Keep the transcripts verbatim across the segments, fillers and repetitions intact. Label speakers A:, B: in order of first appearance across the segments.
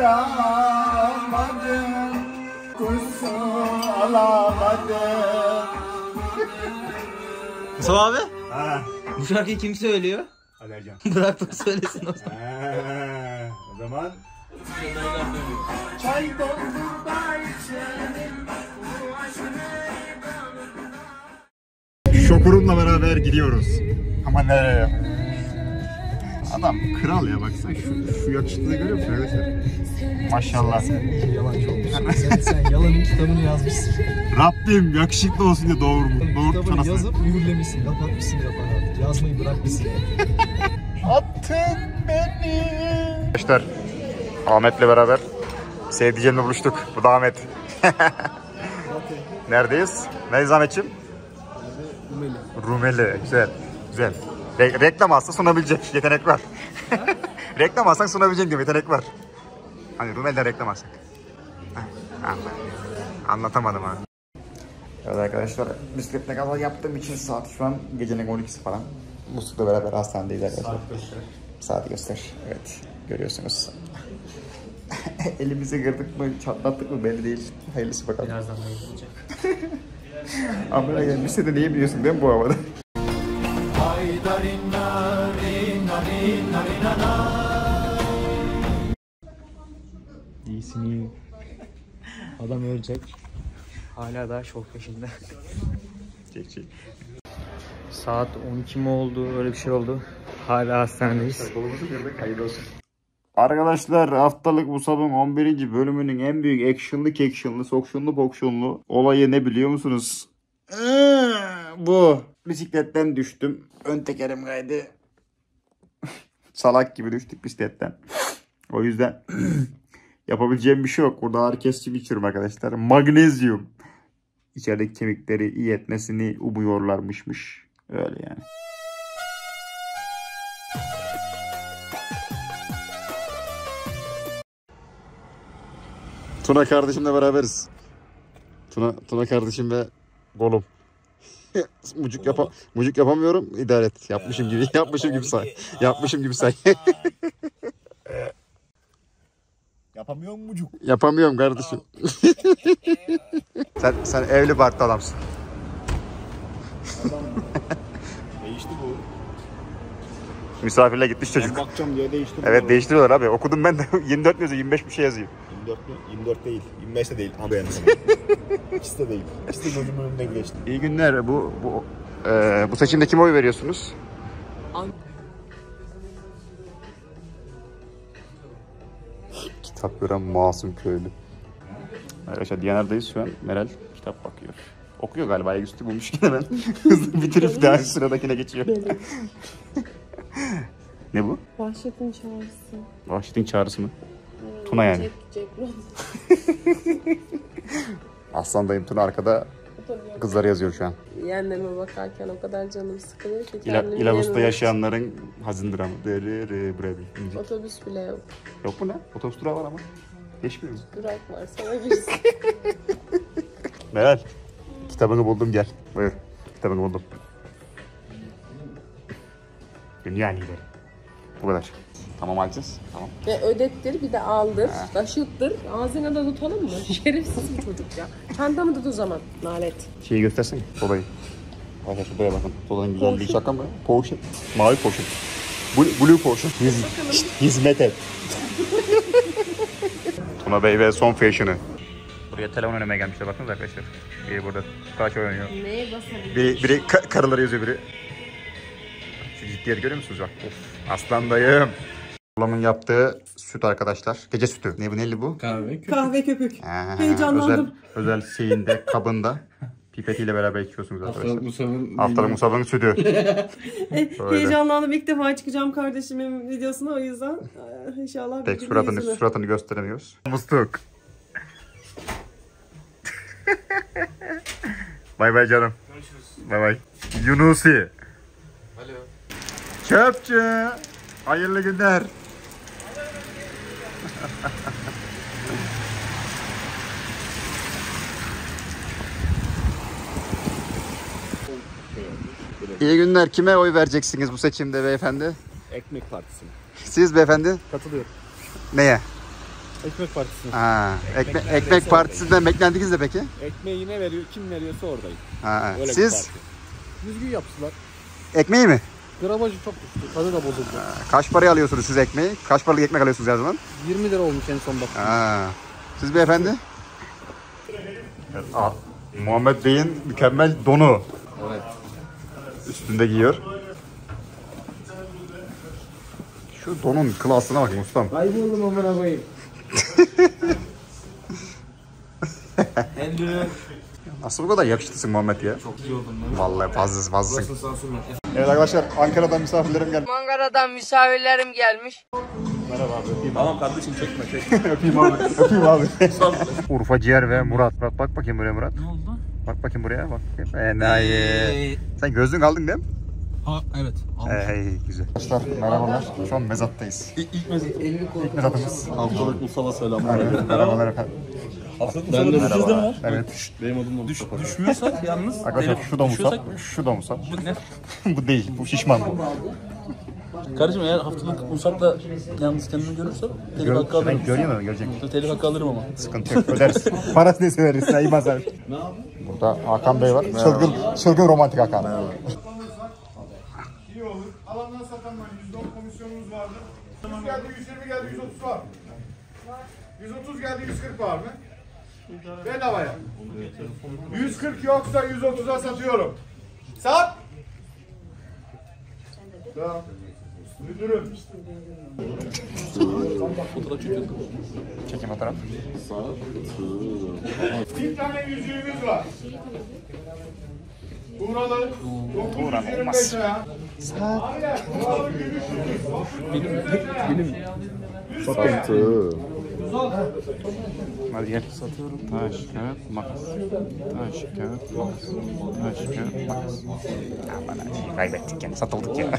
A: varamadım, kursu alamadım.
B: Mustafa abi?
A: Ha.
B: Bu şarkıyı kim söylüyor?
A: Alercan.
B: Bırak da söylesin o zaman.
A: Ha. O zaman çay doldur da içelim. Şokurumla beraber gidiyoruz. Ama nereye? Adam kral ya, baksana şu, şu yakışıklılığı görüyor musun arkadaşlar? Maşallah.
C: Sen iyi yalancı olmuşsun. sen, sen yalanın kitabını yazmışsın.
A: Rabbim yakışıklı olsun diye doğurmuş.
C: Kitabını yazıp mühürlemişsin, kapatmışsın kapağını. Yazmayı bırakmışsın.
A: Attın beni. Arkadaşlar Ahmet'le beraber sevdiceğimle buluştuk. Bu da Ahmet. Neredeyiz? Neredeyiz Ahmetciğim?
C: Rumeli.
A: Rumeli. Güzel. Güzel. Re reklam alsa sunabilecek yetenek var. Reklam alsan sunabilecek diye yetenek var. Hani Rumeli'de reklam alsak. Anlatamadım abi. Evet arkadaşlar, bisikletle kaza yaptığım için saat şu an gecenin on ikisi falan. Musluk'la beraber hastanedeyiz arkadaşlar. Saat göster. Saat göster. Evet, görüyorsunuz. Elimizi kırdık mı, çatlattık mı belli değil. Hayırlısı bakalım.
B: Birazdan da yapılacak.
A: Amına gelmişse de niye biliyorsun değil mi bu havada?
B: İyisin iyi. Adam ölecek. Hala daha şok peşinde.
A: Çek çek.
B: Saat on iki mi oldu? Öyle bir şey oldu. Hala hastanedeyiz.
A: Hayırlı olsun. Arkadaşlar haftalık Musab'ın on birinci bölümünün en büyük actionlı actionlı sokşunlu bokşunlu olayı ne biliyor musunuz? Ee, bu. Bisikletten düştüm. Ön tekerim kaydı. Salak gibi düştük bisikletten. O yüzden yapabileceğim bir şey yok. Burada ağrı kesici içiyorum arkadaşlar. Magnezyum. İçerideki kemikleri iyi etmesini umuyorlarmışmış. Öyle yani. Tuna kardeşimle beraberiz. Tuna, Tuna kardeşim ve golüm. mucuk yapa, mucuk yapamıyorum. İdare et. Yapmışım gibi, yapmışım gibi say. Yapmışım gibi say.
C: Yapamıyor mu mucuk?
A: Yapamıyorum kardeşim. sen sen evli barklı adamsın.
C: Adam değişti bu.
A: Misafirle gitmiş çocuk.
C: Ben bakacağım diye değişti.
A: Evet değiştiriyorlar abi. Okudum ben de yirmi dört yazıyor, yirmi beş bir şey yazıyor.
C: yirmi dört mü? yirmi dört değil. yirmi beş de değil. Ama beğendim. İkisi de değil. İkisi de gözümün önünden geçti.
A: İyi günler. Bu bu e, bu seçimde kime oy veriyorsunuz?
B: An
A: Kitap gören masum köylü. Arkadaşlar Diyanar'dayız şu an. Meral kitap bakıyor. Okuyor galiba, ayaküstü bulmuş ki hemen. Hızlı bitirip daha sıradakine geçiyor. Ne bu?
D: Vahşet'in çağrısı.
A: Vahşet'in çağrısı mı? Hmm, Tuna yani.
D: Jack, Jack
A: Aslan dayım Tuna arkada kızları yazıyor şu an.
D: Yeğenlerime bakarken o kadar canım sıkılıyor ki.
A: İla, İlavus'ta yaşayanların hazin dramı.
D: Otobüs bile yok.
A: Yok mu ne? Otobüs durağı var ama. Geçmiyor mu?
D: Durak var, sana girsin.
A: Meral, kitabını buldum, gel. Buyur, kitabını buldum. Dünya lideri. Bu kadar. Tamam alacağız. Tamam.
D: Ve ödettir, bir de aldır, taşıttır. Ağzına da tutalım mı? Şerefsiz bir çocuk ya. Çantamı tut o zaman, nalet.
A: Şeyi göstersene, solayı. Arkadaşlar buraya bakın. Solanın güzelliği şaka mı? Potion. Mavi potion. Blue, blue potion. Hiz, hizmet et. Tuna Bey ve son fashion'ı. Buraya telefon oynamaya gelmişler, bakınız arkadaşlar. Biri burada kaç oynuyor.
D: Neye basabilir?
A: Biri, biri ka karıları yazıyor biri. Şu ciddiyeti görüyor musunuz bak? Of, aslan dayım. Ablamın yaptığı süt arkadaşlar. Gece sütü. Ne bu, neyli bu?
B: kahve köpük.
D: Kahve köpük.
A: Ha,
D: Heyecanlandım.
A: Özel, özel şeyinde, kabında. Pipetiyle beraber içiyorsunuz arkadaşlar.
B: Haftalık Musab'ın
A: Haftalık Musab'ın sütü.
D: Heyecanlandım. İlk defa çıkacağım kardeşimin videosuna, o yüzden ee, inşallah
A: Pek suratını, suratını gösteremiyoruz. Musluk. Bay bay canım. Görüşürüz. Bay bay. Yunusi.
B: Alo.
A: Çöpçü. Hayırlı günler. İyi günler. Kime oy vereceksiniz bu seçimde beyefendi?
C: Ekmek Partisi'ne.
A: Siz beyefendi?
C: Katılıyorum.
A: Neye?
C: Ekmek Partisi'ne.
A: Ha, ekme ekmek partisinden beklentiniz de peki?
C: Ekmeği yine veriyor. Kim veriyorsa oradayım.
A: Ha,
C: Öyle
A: siz
C: düzgün yaptılar.
A: ekmeği mi?
C: Gramajı çok düştü. Tadı da bozuldu.
A: Kaç paraya alıyorsunuz siz ekmeği? Kaç paralık ekmek alıyorsunuz her zaman?
C: yirmi lira olmuş en son baktım.
A: Ha. Siz beyefendi? Evet, ah, Muhammed Bey'in mükemmel donu.
C: Evet.
A: Üstünde giyiyor. Şu donun klasına bakın ustam.
C: Kayboldum amına koyayım.
A: Nasıl bu kadar yakıştısın Muhammed ya?
C: Çok iyi oldun lan.
A: Vallahi fazlasın fazlasın.
C: Nasıl sansürmen?
A: Evet arkadaşlar, Ankara'dan misafirlerim geldi.
E: Ankara'dan misafirlerim gelmiş.
A: Merhaba abi, öpeyim.
C: Tamam kardeşim çekme çekme.
A: öpeyim abi, öpeyim abi. Urfa Ciğer ve Murat. Bak, bak bakayım buraya Murat.
B: Ne oldu?
A: Bak bakayım buraya, bak bakayım. Enayi. Sen gözlüğün aldın değil mi?
C: Ha evet.
A: Hey, güzel. Arkadaşlar merhabalar. Şu an mezattayız.
C: İlk, ilk mezat.
A: İlk mezatımız.
C: Haftalık Mustafa selamlar.
A: Evet, merhabalar efendim.
C: Ben de
A: Merhaba. Evet.
C: Benim adım da Mustafa. Düş, düşmüyorsak yalnız.
A: Arkadaşlar şu da Musab, şu da Musab.
C: Bu ne?
A: Bu değil, bu şişman bu.
F: Kardeşim eğer haftalık Musab'la yalnız kendini görürsem telif
A: Gör,
F: hakkı alırım.
A: ben görüyor musun? Görecek.
F: Telif hakkı alırım ama.
A: Sıkıntı yok, öderiz. Parası neyse veririz, sen iyi mazhar. Burada Hakan Bey var. Çılgın, çılgın romantik Hakan.
G: İyi olur. Alandan satanlar yüzde on komisyonumuz vardı. yüz geldi, yüz yirmi geldi, yüz otuz var mı? yüz otuz geldi, yüz kırk var mı? Bedavaya. yüz kırk yoksa yüz otuza satıyorum. Sat! Tamam. Müdürüm.
F: Fotoğraf çekiyorum.
A: Çekim fotoğraf.
G: Bir tane yüzüğümüz var. Buralı dokuz yüz yirmi beş lira. Aynen. Buralı gümüş yüzük.
C: Sattı.
A: Hadi gel. Satıyorum. Taş, kağıt, makas. Taş, kağıt, makas. Taş, kağıt, makas. Aman kaybettik yani, satıldık ya.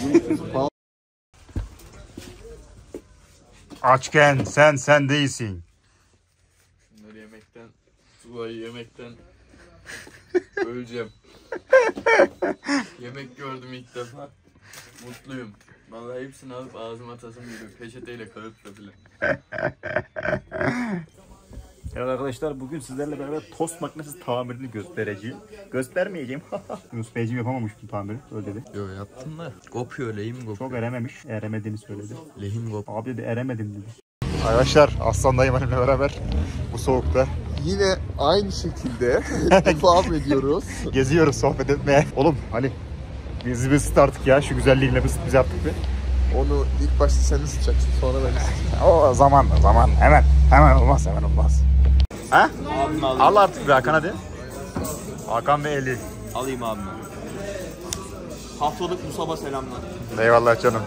A: Açken sen sen değilsin.
F: Bunları yemekten, sulayı yemekten öleceğim. Yemek gördüm ilk defa. Mutluyum. Vallahi hepsini alıp ağzıma atasım geliyor. Peçeteyle kağıtla bile.
A: Evet arkadaşlar, bugün sizlerle beraber tost makinesi tamirini göstereceğim. Göstermeyeceğim. Yunus Beyciğim yapamamış bu tamiri, öyle dedi.
F: Yo yaptım da kopuyor, lehim kopuyor.
A: Çok erememiş, eremediğini söyledi.
F: Lehim kopuyor.
A: Abi de eremedim dedi. Arkadaşlar, Aslan dayım benimle beraber bu soğukta
C: Yine aynı şekilde devam ediyoruz.
A: geziyoruz sohbet etmeye. Oğlum hani bizi bir ısıt artık ya, şu güzelliğinle bir ısıt bizi artık bir.
C: Onu ilk başta sen ısıtacaksın, sonra ben ısıtacağım.
A: O zaman zaman hemen hemen olmaz hemen olmaz. Ha? Al artık bir Hakan hadi. Hakan ve Eli.
F: Alayım abime. Haftalık Musab'a selamlar.
A: Eyvallah canım.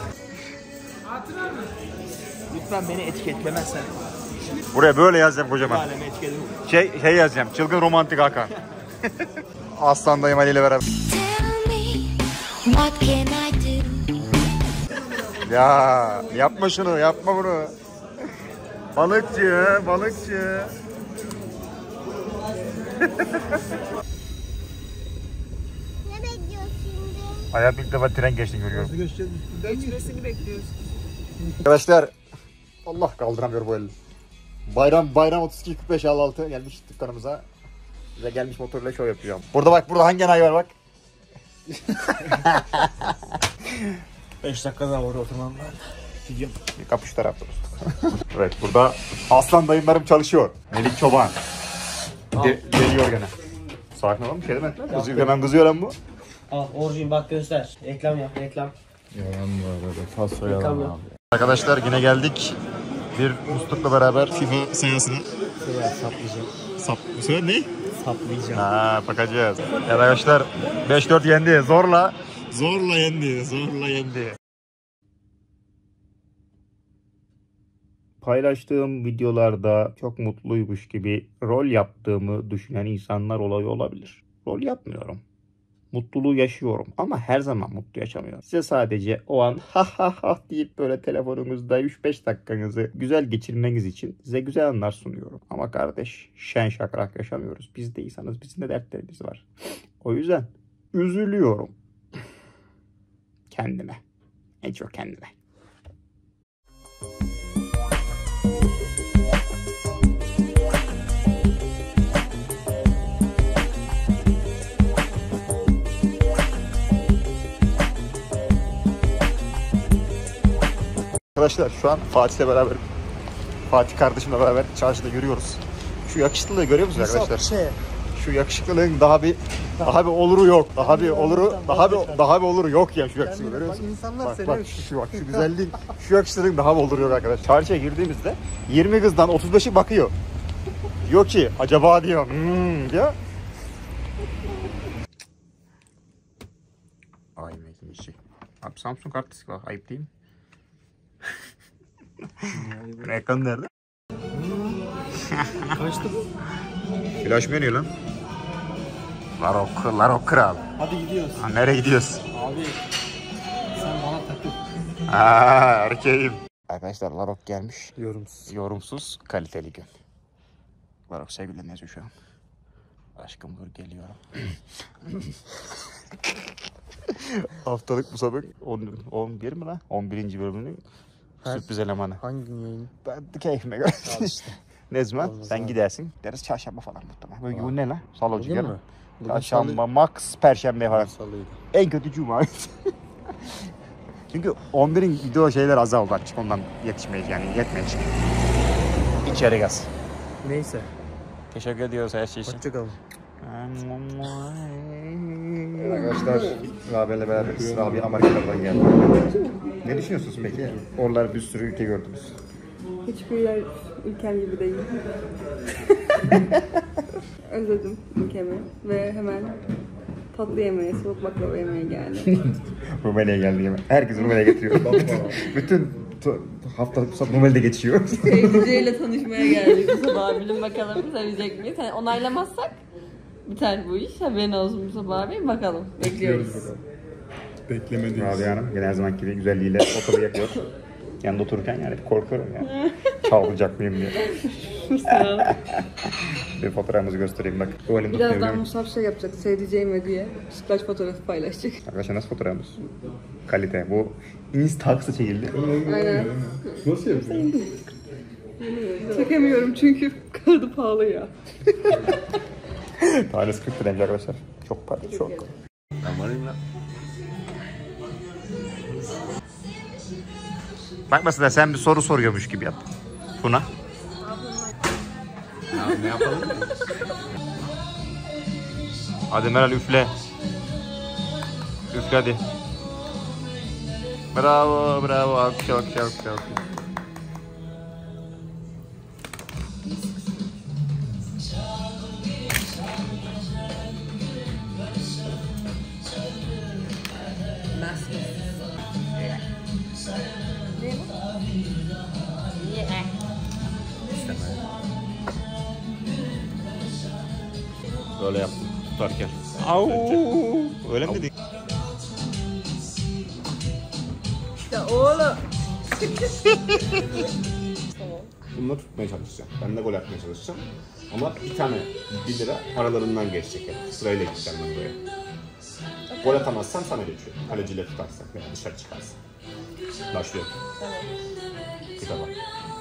F: Lütfen beni etiketlemezsen.
A: Buraya böyle yazacağım kocaman.
F: Aleme etiketim.
A: Şey, şey yazacağım. Çılgın romantik Hakan. Aslan dayım Ali ile beraber.
H: Tell me, what can I do?
A: Ya yapma şunu, yapma bunu. Balıkçı, balıkçı.
H: Ne bekliyorsun şimdi?
A: Hayatım ilk defa tren geçtiğini görüyorum.
D: Geçmesini bekliyoruz.
A: Arkadaşlar, Allah kaldıramıyor bu elini. Bayram Bayram otuz iki kırk beş elli altı gelmiş dükkanımıza. Ve gelmiş motorla şov yapacağım. Burada bak, burada hangi enayi var bak.
B: beş dakika daha orada oturmam var.
A: Bir kapış tarafta dostum. Evet, burada aslan dayımlarım çalışıyor. Melik Çoban. De geliyor gene. Sakin olalım, bir şey demediler. Kızıyor, hemen kızıyor lan bu.
B: Al orijin bak göster. Reklam yap reklam.
C: Yalan bu arada. Faso
B: Reklam yap.
A: Arkadaşlar yine geldik. Bir muslukla beraber FIFA sayısını
B: Saplayacağım.
A: sap. Bu sefer ne?
B: Saplayacağım.
A: Ha, bakacağız. Evet arkadaşlar, beş dört yendi. Zorla. Zorla yendi. Zorla yendi. Paylaştığım videolarda çok mutluymuş gibi rol yaptığımı düşünen insanlar olayı olabilir. Rol yapmıyorum. Mutluluğu yaşıyorum ama her zaman mutlu yaşamıyorum. Size sadece o an ha ha ha deyip böyle telefonunuzda üç beş dakikanızı güzel geçirmeniz için size güzel anlar sunuyorum. Ama kardeş, şen şakrak yaşamıyoruz. Biz de insanız, bizim de dertlerimiz var. O yüzden üzülüyorum. Kendime. En çok kendime. Arkadaşlar şu an Fatih'le beraber, Fatih kardeşimle beraber çarşıda yürüyoruz. Şu yakışıklılığı görüyor musunuz arkadaşlar? Şu yakışıklılığın daha bir daha bir oluru yok. Daha bir oluru daha bir daha bir oluru yok ya şu yakışıklılığı görüyor musun?
I: İnsanlar
A: Bak
I: seni
A: bak şu bak şu güzelliğin şu yakışıklılığın daha bir oluru yok arkadaşlar. Çarşıya girdiğimizde yirmi kızdan otuz beşi bakıyor. Diyor ki acaba diyor. Hmm diyor. Ay mekin işi. Abi Samsung kartlısı bak ayıp değil mi? Ekran nerede?
I: Kaçtı bu?
A: Flash menü lan. Larok, Larok kral.
I: Hadi gidiyoruz.
A: Ha, nereye gidiyoruz?
I: Abi sen bana takıl.
A: Aa, erkeğim. Arkadaşlar Larok gelmiş.
I: Yorumsuz.
A: Yorumsuz, kaliteli gün. Larok sevgili yazıyor şu an. Aşkım dur geliyorum. Haftalık bu sabah on bir mi lan? on birinci bölümünün sürpriz elemanı.
I: Hangi gün yayını?
A: Ben de keyfime göre.
I: işte.
A: Ne zaman?
I: Olmaz
A: Sen
I: abi.
A: gidersin. Deriz çarşamba falan muhtemelen. Böyle bu ne lan? Salı
I: Bugün
A: yarın.
I: mü? Bugün
A: Çarşamba, max perşembe falan.
I: Salıydı.
A: En kötü cuma. Çünkü on birin video şeyler azaldı açık ondan yetişmeyiz yani yetmeyecek. İçeri gaz.
I: Neyse.
A: Teşekkür ediyoruz her şey için.
I: Hoşçakalın.
A: Arkadaşlar Rabia'yla beraberiz. Rabia Amerika'dan geldi. Ne düşünüyorsunuz peki? Oralar bir sürü ülke gördünüz.
J: Hiçbir yer ülkem gibi değil. Özledim ülkemi ve hemen tatlı yemeğe, soğuk baklava yemeye geldim.
A: Rumeli'ye geldi yemek. Herkes Rumeli'ye getiriyor. Bütün haftalık bu sabah Rumeli'de geçiyor.
J: Sevdiceyle tanışmaya geldik bu sabah. Bilin bakalım sevecek miyiz? Yani onaylamazsak biter bu iş. Haberin olsun bu sabah abi. Bakalım. Bekliyoruz.
C: Beklemedeyiz.
A: Rabia Hanım gene her zaman gibi güzelliğiyle ortalığı yakıyor. Yanında otururken yani korkuyorum ya. Çalacak mıyım diye. Bir fotoğrafımızı göstereyim bak. O elimde
J: Birazdan
A: tutuyorum.
J: Musab şey yapacak. Sevdiceğime diye. Sütlaç fotoğrafı paylaşacak.
A: Arkadaşlar nasıl fotoğrafımız? Kalite. Bu Instax'ı çekildi.
J: Aynen.
C: Nasıl yapıyorsun?
J: Çekemiyorum çünkü kardı pahalı ya.
A: Tanesi kırk liraymış arkadaşlar. Çok para, çok.
C: Ben varayım lan.
A: Bak mesela sen bir soru soruyormuş gibi yap. Buna.
C: Ya, ne yapalım?
A: Hadi Meral üfle. Üfle hadi. Bravo, bravo. Alkış, alkış, alkış, alkış.
C: Böyle yaptım tutarken.
A: Au. Öyle mi dedik?
J: Ya oğlum.
C: Bununla tutmaya çalışacağım. Ben de gol atmaya çalışacağım. Ama bir tane bir lira aralarından geçecek. Yani. Sırayla gideceğim ben buraya. Okay. Gol atamazsam sana geçiyor. Kaleciyle tutarsan veya dışarı çıkarsan. Başlıyorum. Tamam. Bir bak.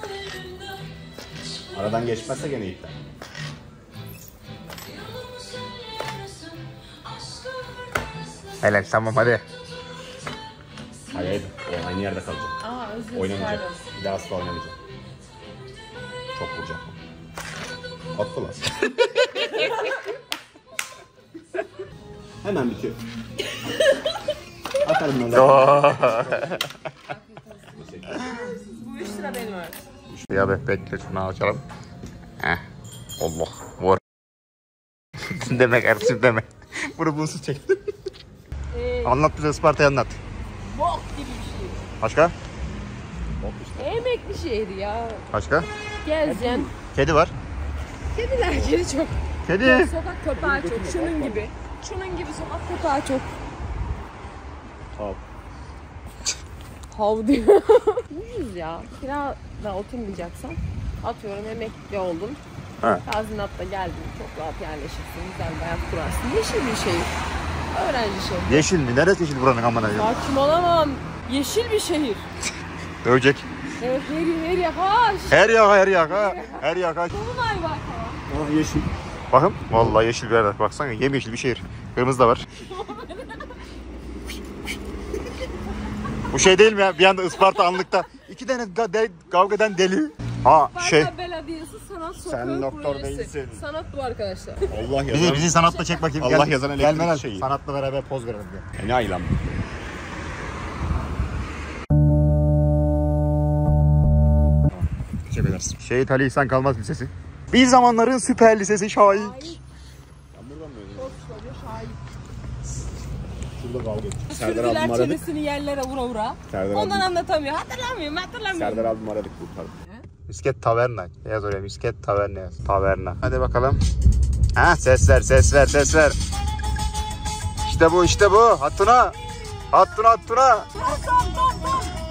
C: Aradan geçmezse gene iptal.
A: Helal tamam hadi.
C: Hayır hayır. O aynı yerde kalacak.
J: Aa özür dilerim.
C: Oynamayacak. Bir daha asla oynamayacak. Çok vuracak. Attı lan. Hemen bitiyor. Atarım ben de.
J: Bu üç lira benim var.
A: Ya be bekle şunu açalım. Heh. Allah. Var. Deme kardeşim deme. Bunu bunsuz çektim.
J: Ee,
A: Anlat bize Isparta'yı anlat.
J: bok gibi bir şey.
A: Başka?
D: Emekli şehir ya.
A: Başka?
D: Gezeceksin.
A: Kedi var.
D: Kediler kedi çok.
A: Kedi.
D: Sokak köpeği çok. Şunun gibi. Şunun gibi sokak köpeği çok.
C: Hav.
D: Hav diyor. Ucuz ya. Kirada oturmayacaksan atıyorum emekli oldun.
A: Ha.
D: Tazminatta geldin. Çok rahat yerleşirsin. Güzel bir hayat kurarsın. Yeşil bir şehir. Öğrenci şehri.
A: Yeşil mi? Neresi yeşil buranın amına ya?
D: Saçmalamam. Yeşil bir şehir.
A: Dövecek.
D: Evet her yer her yer. Ha.
A: Her yaka her yaka. Her yaka.
D: Dolunay var falan.
A: Ah yeşil. Bakın vallahi yeşil bir yer. Baksana yemyeşil bir şehir. Kırmızı da var. Bu şey değil mi ya? Bir anda Isparta anlıkta. İki tane ga- de- kavga eden deli. Ha şey.
D: Isparta Belediyesi Sanat Sokağı
A: Sen doktor
D: projesi.
A: değilsin.
D: Sanat bu arkadaşlar.
C: Allah yazan.
A: Bizi, bizi sanatla çek bakayım.
C: Allah
A: Gel.
C: yazan
A: Gel
C: elektrik
A: Meral.
C: şeyi.
A: Sanatla beraber poz verelim. Gel.
C: E ne aylan bu?
A: Teşekkür ederiz. Şehit Ali İhsan Kalmaz Lisesi. Bir zamanların süper lisesi Şahik.
C: Şurada kavga ettik. Serdar
D: Sürdüler
C: abim aradık.
D: çenesini yerlere vura vura.
C: Serdar
D: Ondan
C: abim,
D: anlatamıyor. Hatırlamıyorum hatırlamıyorum.
C: Serdar abim aradık kurtardık.
A: Misket Taverna. Yaz oraya Misket Taverna yaz. Taverna. Hadi bakalım. Ha ses ver ses ver ses ver. İşte bu işte bu. Hattuna. Hattuna hattuna.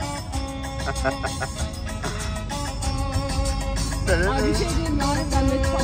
D: Abi bir şey diyeyim mi? Harbiden de